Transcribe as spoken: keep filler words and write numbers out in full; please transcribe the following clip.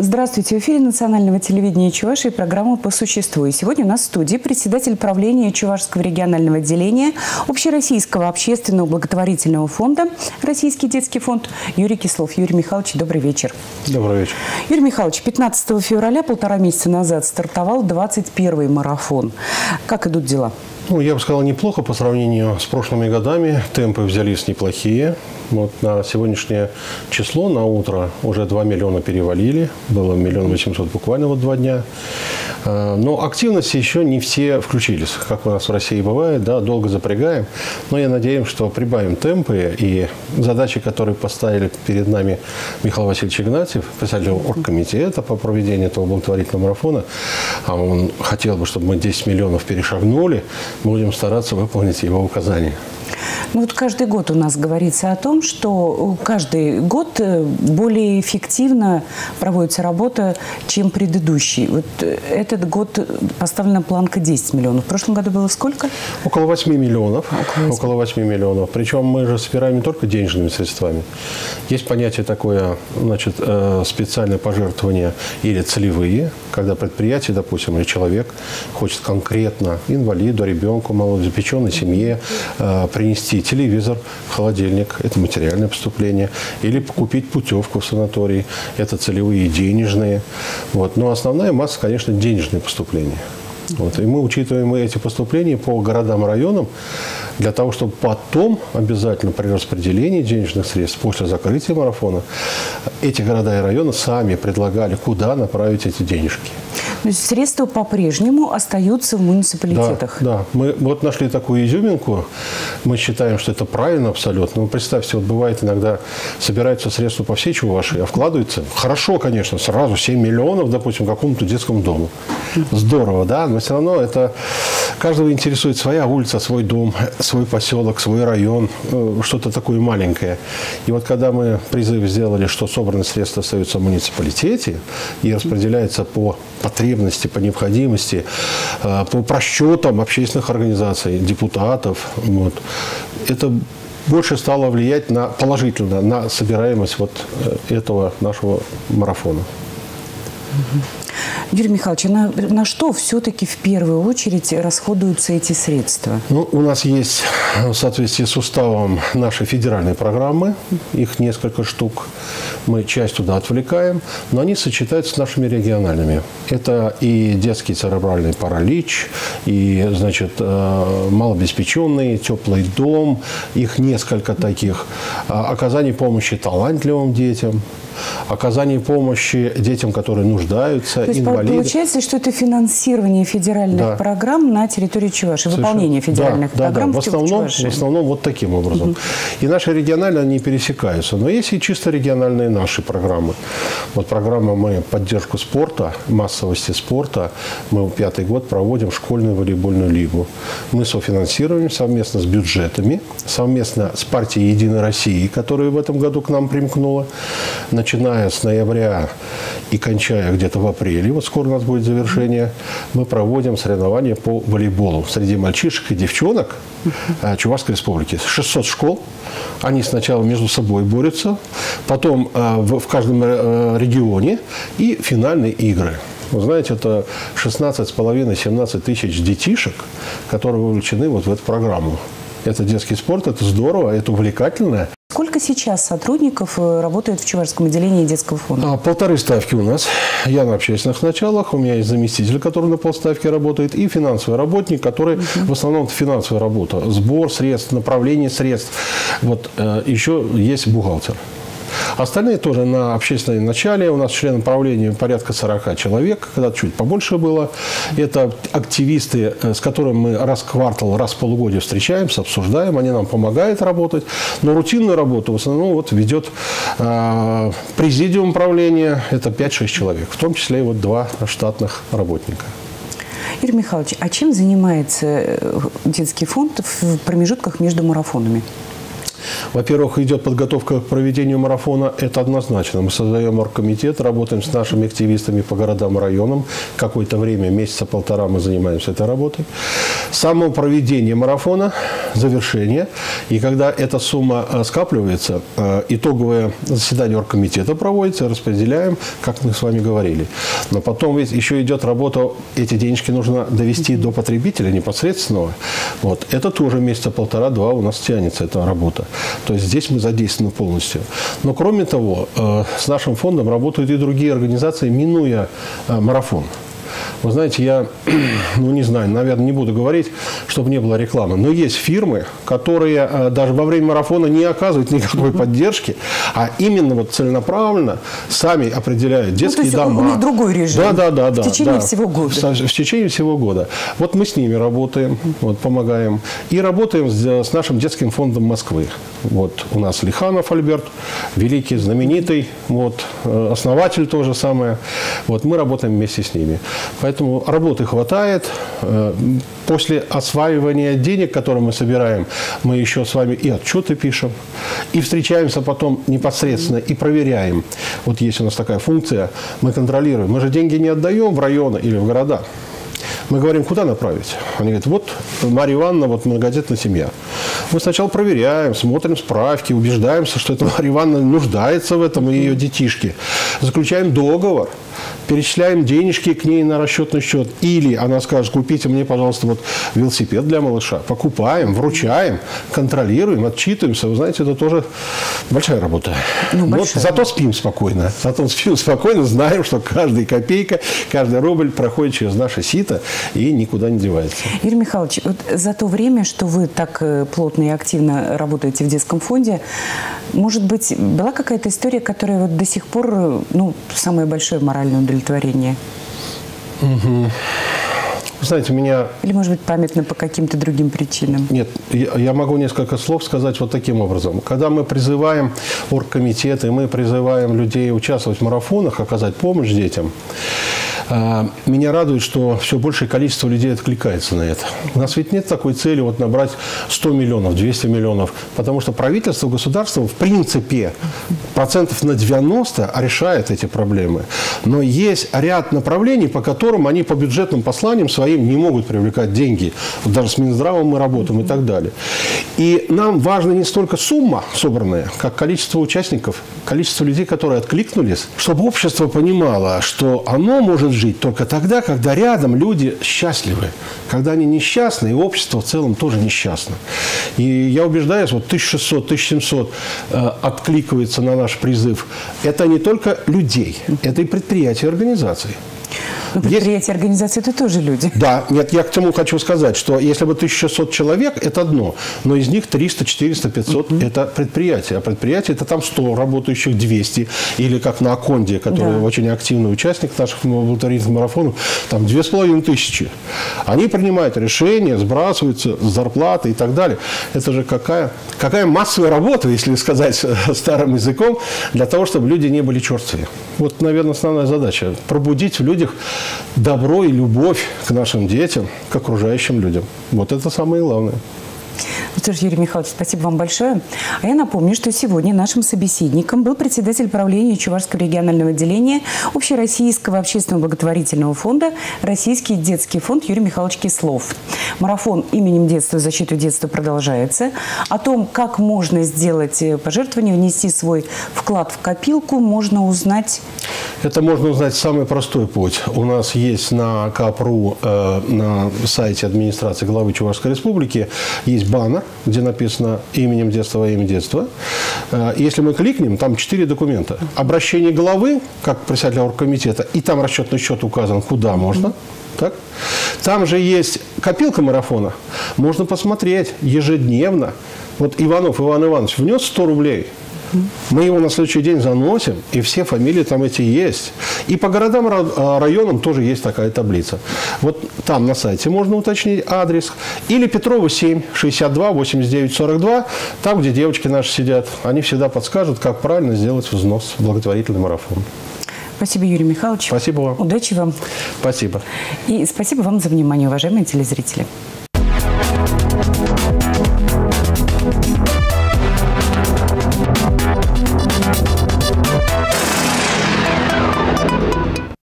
Здравствуйте. В эфире национального телевидения Чувашии программа «По существу». И сегодня у нас в студии председатель правления Чувашского регионального отделения Общероссийского общественного благотворительного фонда «Российский детский фонд» Юрий Кислов. Юрий Михайлович, добрый вечер. Добрый вечер. Юрий Михайлович, пятнадцатого февраля, полтора месяца назад, стартовал двадцать первый марафон. Как идут дела? Ну, я бы сказал, неплохо по сравнению с прошлыми годами. Темпы взялись неплохие. Вот на сегодняшнее число, на утро, уже два миллиона перевалили. Было миллион восемьсот буквально вот два дня. Но активности еще не все включились. Как у нас в России бывает, да, долго запрягаем. Но я надеюсь, что прибавим темпы. И задачи, которые поставили перед нами Михаил Васильевич Игнатьев, председатель оргкомитета по проведению этого благотворительного марафона, а он хотел бы, чтобы мы десять миллионов перешагнули, будем стараться выполнить его указания. Ну вот каждый год у нас говорится о том, что каждый год более эффективно проводится работа, чем предыдущий. Вот этот год поставлена планка десять миллионов. В прошлом году было сколько? Около восьми миллионов. Около, Около восьми миллионов. Причем мы же собираем не только денежными средствами. Есть понятие такое, значит, специальное пожертвование или целевые, когда предприятие, допустим, или человек хочет конкретно инвалиду, ребенку, малообеспеченной семье принести телевизор, холодильник, это материальное поступление, или купить путевку в санаторий, это целевые денежные. Вот. Но основная масса, конечно, денежные поступления. Вот. И мы учитываем эти поступления по городам и районам для того, чтобы потом обязательно при распределении денежных средств после закрытия марафона эти города и районы сами предлагали, куда направить эти денежки. То есть средства по-прежнему остаются в муниципалитетах? Да, да. Мы вот нашли такую изюминку. Мы считаем, что это правильно абсолютно. Ну, представьте, вот бывает иногда собираются средства по всей Чувашии, а вкладываются. Хорошо, конечно, сразу семь миллионов, допустим, какому-то детскому дому. Здорово, да? Но все равно это каждого интересует своя улица, свой дом, свой поселок, свой район, что-то такое маленькое. И вот когда мы призыв сделали, что собранные средства остаются в муниципалитете и распределяются по потребности, по необходимости, по просчетам общественных организаций, депутатов, вот, это больше стало влиять на, положительно на собираемость вот этого нашего марафона. Юрий Михайлович, на, на что все-таки в первую очередь расходуются эти средства? Ну, у нас есть в соответствии с уставом наши федеральные программы, их несколько штук. Мы часть туда отвлекаем, но они сочетаются с нашими региональными. Это и детский церебральный паралич, и, значит, малообеспеченный, теплый дом, их несколько таких. Оказание помощи талантливым детям, оказание помощи детям, которые нуждаются, то есть инвалидам. Получается, что это финансирование федеральных да. программ на территории Чувашии, выполнение федеральных да, программ да, да. В, основном, в основном вот таким образом. Угу. И наши региональные, они пересекаются. Но есть и чисто региональные наши программы. Вот программа мы поддержку спорта, массовости спорта. Мы пятый год проводим школьную волейбольную лигу. Мы софинансируем совместно с бюджетами, совместно с партией «Единой России», которая в этом году к нам примкнула. Начиная с ноября и кончая где-то в апреле, вот скоро у нас будет завершение, мы проводим соревнования по волейболу среди мальчишек и девчонок Чувашской Республики. шестьсот школ. Они сначала между собой борются, потом в каждом регионе и финальные игры. Вы знаете, это шестнадцать с половиной — семнадцать тысяч детишек, которые вовлечены вот в эту программу. Это детский спорт, это здорово, это увлекательно. Сколько сейчас сотрудников работает в Чувашском отделении детского фонда? Полторы ставки у нас. Я на общественных началах. У меня есть заместитель, который на полставки работает, и финансовый работник, который угу. в основном финансовая работа. Сбор средств, направление средств. Вот еще есть бухгалтер. Остальные тоже на общественном начале. У нас члены правления порядка сорока человек, когда чуть побольше было. Это активисты, с которыми мы раз в квартал, раз в полугодие встречаемся, обсуждаем. Они нам помогают работать. Но рутинную работу в основном вот ведет э, президиум правления. Это пять-шесть человек. В том числе и вот два штатных работника. Юрий Михайлович, а чем занимается детский фонд в промежутках между марафонами? Во-первых, идет подготовка к проведению марафона. Это однозначно. Мы создаем оргкомитет, работаем с нашими активистами по городам и районам. Какое-то время, месяца полтора, мы занимаемся этой работой. Само проведение марафона, завершение. И когда эта сумма скапливается, итоговое заседание оргкомитета проводится, распределяем, как мы с вами говорили. Но потом ведь еще идет работа, эти денежки нужно довести до потребителя непосредственного. Вот. Это тоже месяца полтора-два у нас тянется эта работа. То есть здесь мы задействованы полностью. Но кроме того, с нашим фондом работают и другие организации, минуя марафон. Вы знаете, я, ну не знаю, наверное, не буду говорить, чтобы не было рекламы, но есть фирмы, которые даже во время марафона не оказывают никакой поддержки, а именно вот целенаправленно сами определяют детские ну, то есть дома. У них другой режим. Да, да, да, да. В течение да, всего года. В, в течение всего года. Вот мы с ними работаем, вот, помогаем. И работаем с, с нашим детским фондом Москвы. Вот у нас Лиханов Альберт, великий, знаменитый, вот, основатель то же самое. Вот мы работаем вместе с ними. Поэтому работы хватает. После осваивания денег, которые мы собираем, мы еще с вами и отчеты пишем, и встречаемся потом непосредственно и проверяем. Вот есть у нас такая функция, мы контролируем. Мы же деньги не отдаем в районы или в города. Мы говорим, куда направить? Они говорят, вот Марья Ивановна, вот многодетная семья. Мы сначала проверяем, смотрим справки, убеждаемся, что эта Марья Ивановна нуждается в этом и ее детишки. Заключаем договор, перечисляем денежки к ней на расчетный счет. Или она скажет, купите мне, пожалуйста, вот велосипед для малыша. Покупаем, вручаем, контролируем, отчитываемся. Вы знаете, это тоже большая работа. Ну, большая. Вот, зато спим спокойно. Зато спим спокойно, знаем, что каждая копейка, каждый рубль проходит через наше сито и никуда не девается. Юрий Михайлович, вот за то время, что вы так плотно и активно работаете в детском фонде, может быть, была какая-то история, которая вот до сих пор, ну, самое большое моральное удовлетворение? Угу. Вы знаете, меня... Или, может быть, памятно по каким-то другим причинам? Нет, я, я могу несколько слов сказать вот таким образом. Когда мы призываем оргкомитеты, мы призываем людей участвовать в марафонах, оказать помощь детям, меня радует, что все большее количество людей откликается на это. У нас ведь нет такой цели вот набрать сто миллионов, двести миллионов, потому что правительство, государство в принципе процентов на девяносто решает эти проблемы. Но есть ряд направлений, по которым они по бюджетным посланиям своим не могут привлекать деньги. Вот даже с Минздравом мы работаем и так далее. И нам важна не столько сумма собранная, как количество участников, количество людей, которые откликнулись, чтобы общество понимало, что оно может жить только тогда, когда рядом люди счастливы. Когда они несчастны, и общество в целом тоже несчастно. И я убеждаюсь, вот тысяча шестьсот — тысяча семьсот э, откликивается на наш призыв. Это не только людей, это и предприятия и организации. Но предприятия и организации – это тоже люди. Да, нет, я к тому хочу сказать, что если бы тысяча шестьсот человек – это одно, но из них триста, четыреста, пятьсот – это предприятия. А предприятия – это там сто работающих, двести. Или как на Аконде, который да. очень активный участник наших благотворительных марафонов, там две с половиной тысячи. Они принимают решения, сбрасываются с зарплаты и так далее. Это же какая, какая массовая работа, если сказать старым языком, для того, чтобы люди не были черствые. Вот, наверное, основная задача – пробудить в людях добро и любовь к нашим детям, к окружающим людям. Вот это самое главное. Ну что ж, Юрий Михайлович, спасибо вам большое. А я напомню, что сегодня нашим собеседником был председатель правления Чувашского регионального отделения Общероссийского общественного благотворительного фонда «Российский детский фонд» Юрий Михайлович Кислов. Марафон именем детства, защиту детства продолжается. О том, как можно сделать пожертвование, внести свой вклад в копилку, можно узнать... Это можно узнать самый простой путь. У нас есть на КАП.ру, э, на сайте администрации главы Чувашской республики, есть баннер, где написано именем детства во имя детства. Э, если мы кликнем, там четыре документа. Обращение главы, как председателя оргкомитета, и там расчетный счет указан, куда можно. Так? Там же есть копилка марафона. Можно посмотреть ежедневно. Вот Иванов Иван Иванович внес сто рублей. Мы его на следующий день заносим, и все фамилии там эти есть. И по городам, районам тоже есть такая таблица. Вот там на сайте можно уточнить адрес. Или Петрова семь, шестьдесят два, восемьдесят девять, сорок два. Там, где девочки наши сидят. Они всегда подскажут, как правильно сделать взнос в благотворительный марафон. Спасибо, Юрий Михайлович. Спасибо вам. Удачи вам. Спасибо. И спасибо вам за внимание, уважаемые телезрители.